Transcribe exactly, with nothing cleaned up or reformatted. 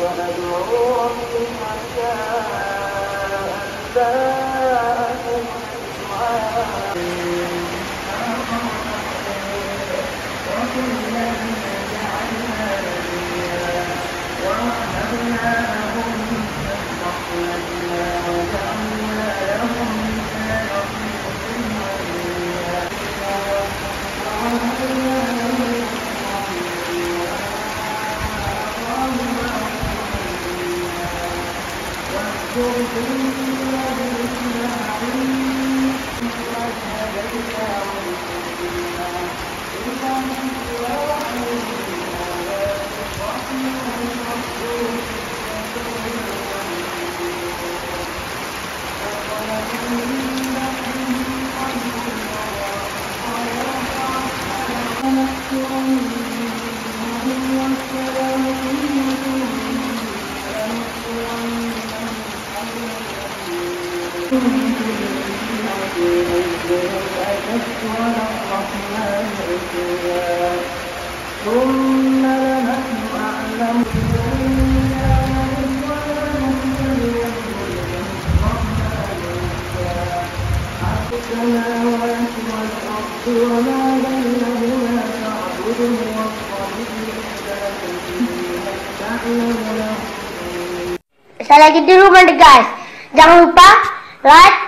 وأدعو ربي حتى أنباءكم الدعاء وكلا جعلنا نبيا ووهبنا لهم من رحمتنا وجعلنا لهم لسان صدق عليا ووهبنا لهم ثم لنحن أعلم السماوات والأرض وما بينهما فاعبده واصطبر لعبادته تعلم له. Saya lagi di rumah guys. Jangan lupa like,